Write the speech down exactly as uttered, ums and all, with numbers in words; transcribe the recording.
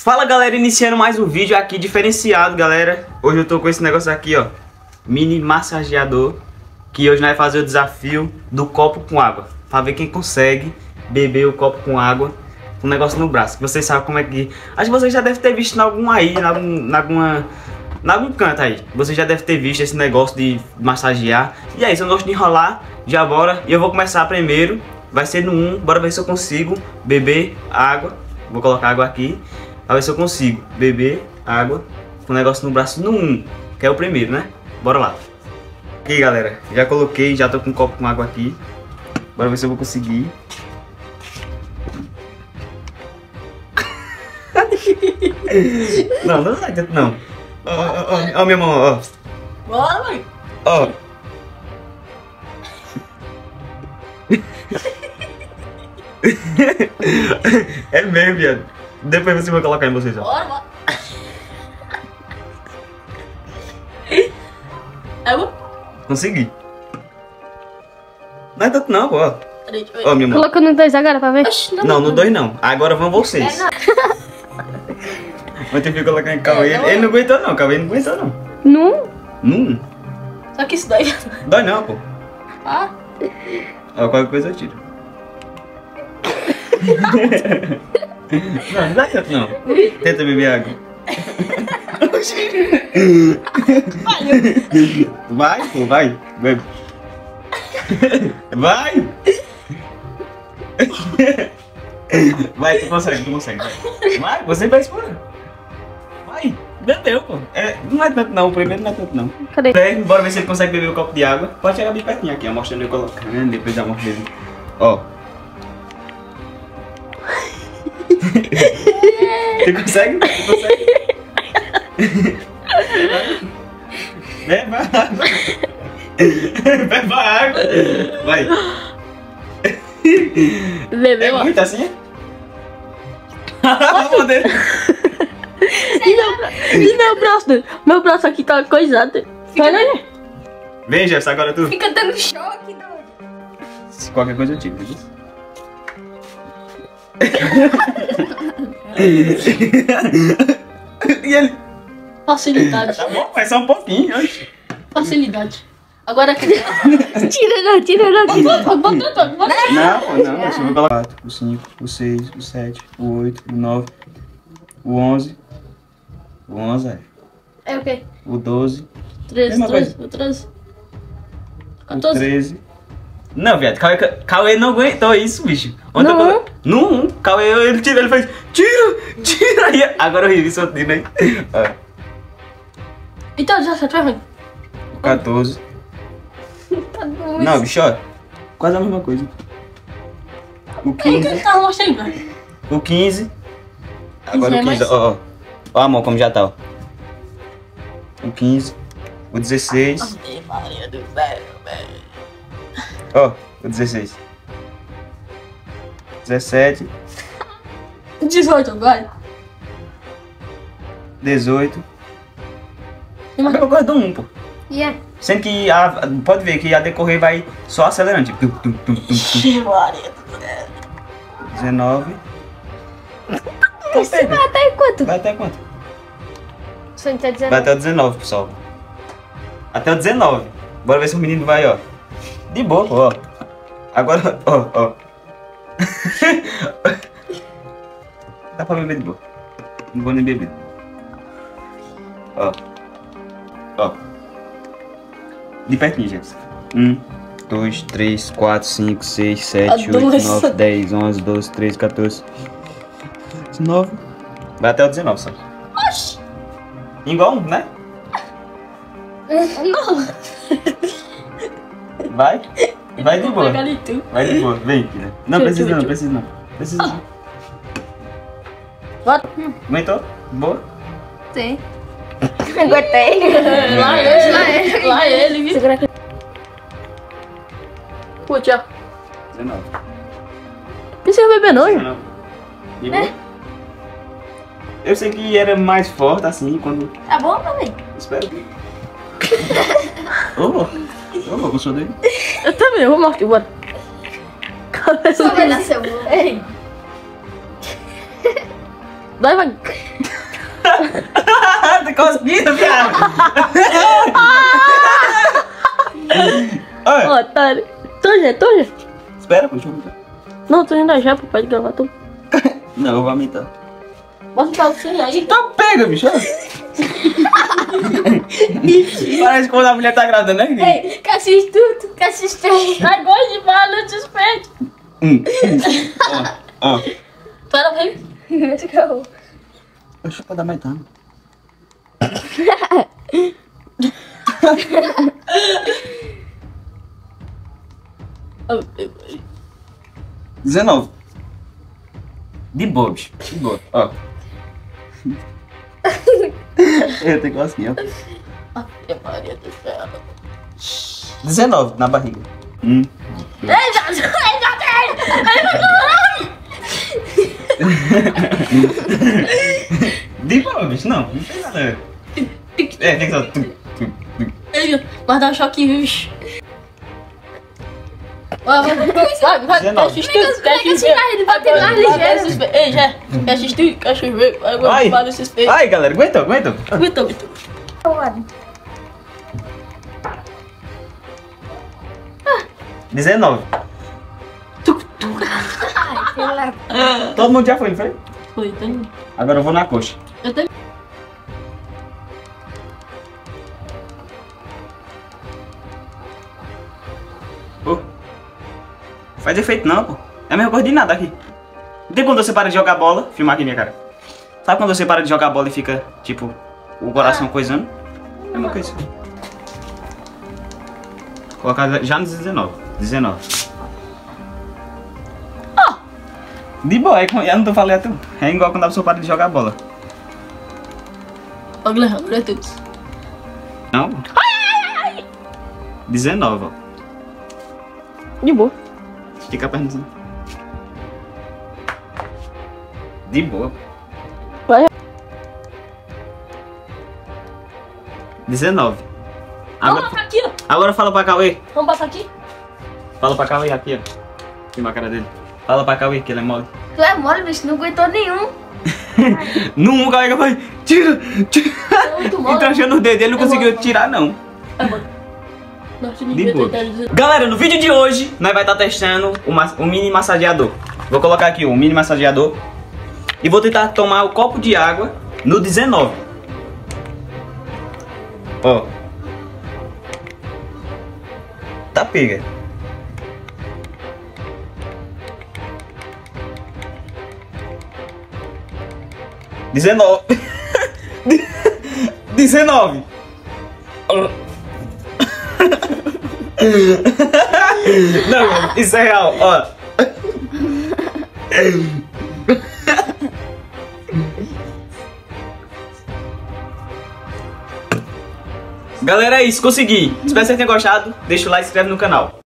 Fala galera, iniciando mais um vídeo aqui diferenciado, galera. Hoje eu tô com esse negócio aqui, ó, mini massageador, que hoje nós vamos fazer o desafio do copo com água, pra ver quem consegue beber o copo com água com um negócio no braço. Que vocês sabem como é que... Acho que vocês já devem ter visto em algum aí, em algum, em alguma... em algum canto aí. Vocês já devem ter visto esse negócio de massagear. E é isso, eu não gosto de enrolar, já bora. E eu vou começar primeiro, vai ser no um, bora ver se eu consigo beber água. Vou colocar água aqui, pra ver se eu consigo beber água com o negócio no braço no um, que é o primeiro, né? Bora lá. Aqui galera, já coloquei, já tô com um copo com água aqui. Bora ver se eu vou conseguir. Não, não sai tanto não. Ó, ó, ó, ó minha mão, ó. Bora, mãe. Ó. É mesmo, viado. Depois você vai colocar em vocês, ó. Bora, bora. Água? Consegui. Não é tanto não, pô. Ó, Peraí, deixa eu ver. ó minha mão. Colocou no dois agora pra ver? Oxi, Não, no dois não. Agora vão vocês. É, Vou ter que colocar em Cauê. É, não. Ele não aguentou não, Cauê não aguentou não. Não? Não. Só que isso daí. Dói não, pô. Ah, Ó, qualquer coisa eu tiro. Não, não dá tanto não. Tenta beber água. Vai, pô, vai. Bebe. Vai. Vai, tu consegue, tu consegue. Vai, você vai explorar. Vai, bebeu, pô. É, não é tanto não, o primeiro não é tanto não. Cadê? É, bora ver se ele consegue beber um copo de água. Pode chegar bem pertinho aqui, ó, mostrando eu colocando, depois da morte dele. Ó. Você consegue? Você consegue? Beba água. Beba água. Vai. Bebeu, É ó. muito assim? Meu Deus. E meu, bra... e meu braço? Meu braço aqui tá coisado. Olha aí. Vem, Jefferson, agora tu. fica dando choque, doido. Se qualquer coisa eu tiro, viu? E ele? Facilidade. Tá bom, vai só um pouquinho, oxe. Facilidade. Agora aqui. Tira não, tira não, tira. Bota, bota, bota. Não, pô, não, deixa eu ver colocar. O cinco, o seis, o sete, o oito, o nove, o onze. O onze, é. É o quê? O doze, treze, Mesma treze, treze. o quatorze. treze. Não, viado, Cauê, Cauê não aguentou isso, bicho. Ontem No eu colo- No um, Cauê, ele tira, ele fez, tira, tira. Aí, agora eu ri, isso eu tiro aí. Ó, Então, dezessete vai ruim. o quatorze. Tá bom. Não, bicho, ó. Quase a mesma coisa. O quinze. Tá mostrando, velho. O quinze. Agora o quinze é quinze, mais- ó, ó. Ó a mão como já tá, ó. O quinze. O dezesseis. Ave Maria do céu, velho. Ó, o dezesseis. dezessete. dezoito, vai. dezoito. E mais- Eu gosto do um, pô. Yeah. Sendo que a, pode ver que a decorrer vai só acelerando. Tipo, tum, tum, tum, tum, tum. Ave Maria do céu. dezenove. Você vai até quanto? Vai até quanto? Você tá dizendo? Vai até o dezenove, pessoal. Até o dezenove. Bora ver se o menino vai, ó. De boa, pô, ó. Agora, ó, ó. Dá pra beber de boa. Não vou nem beber. Ó. Ó. De pertinho, gente. Um, dois, três, quatro, cinco, seis, sete, oito, Adolescente. nove, dez, onze, doze, treze, quatorze, dezenove. Vai até o dezenove, só. Oxi. Igual um, né? Não. Vai. Vai de boa. Pega ali tu. Vai de boa. Vem, filha. Não Deixa eu- precisa não, deixa eu- precisa não. Precisa não. Bota. Aguentou? Boa? Sim. Aguentei. Lá ele, lá ele. Lá ele, viu? Segura aqui. Putz, ó. dezenove. Não precisa beber não, gente. dezenove. De boa? Eu sei que era mais forte assim quando... Tá bom, também. Espera. Ô, ô, ô, gostou dele? Eu também, eu vou mostrar, bora. Só vai nascer o... Ei. Vai, vai. Tá conseguindo, viado? Ó, otário. Tô já, tô já. Espera, pô, deixa eu aumentar. Não, tô indo já, pô, pode gravar tudo. Não, eu vou aumentar. Mostra pra você aí. Então pega, bicho. Parece quando a mulher tá grávida, né? Ei, que assiste tudo, que assiste aí. Ai, gosto de falar, eu te suspeito. Hum. Ó, ó. Para, vai. Let's go. Deixa eu dar mais dano. dezenove. De boa, bicho. De boa. Ó. Eu tenho quase assim, ó. Ave Maria do céu. dezenove na barriga. Hum. Ei, já, já, já tem. De boa, bicho. Não, não tem nada. É, tem que só. tum, tum, tum. Mas dá um choque, bicho. Vai, vai, vai, vai, vai, dezenove. quer assistir? Quer Pega esse assistir? carro, ele vai ter mais ligeiro. Ei, já, quer assistir? Quer assistir? Ai. Vai, vai, vai, suspeito. Ai, galera, aguentou, aguentou. Aguentou, aguentou. dezenove. Ai, sei lá. Todo mundo já foi, não foi? Foi, tá indo. Agora eu vou na coxa. Eu também. Pô. Faz efeito não, pô. É a mesma coisa de nada aqui. Não tem quando você para de jogar bola, filmar aqui minha cara. Sabe quando você para de jogar bola e fica, tipo, o coração coisando? É a mesma coisa. Colocar já no dezenove. dezenove. Ó. De boa, é, eu não tô falando tu. É igual quando a pessoa para de jogar bola. Ó, Guilherme, agora é tudo. Não? dezenove, ó. De boa. Estica a perna assim. De boa. Vai. dezenove. Vamos Agora, botar aqui, ó. agora fala pra Cauê. Vamos botar aqui. Fala pra Cauê aqui, ó. Filma a cara dele. Fala pra Cauê que ele é mole. Tu é mole, bicho, não aguentou nenhum. Não, o Cauê vai. Tira! Tira! É muito mole. Entraxando no dedo, ele não É conseguiu mole. tirar, não. É, mano. Nossa, De devia boa. ter dado- Galera, no vídeo de hoje, nós vai estar testando o, ma- o mini massageador. Vou colocar aqui o mini massageador. E vou tentar tomar o copo de água no dezenove. Ó. Tá pega. dezenove. dezenove. Não, isso é real, ó. Galera, é isso, consegui. Espero que vocês tenham gostado. Deixa o like e se inscreve no canal.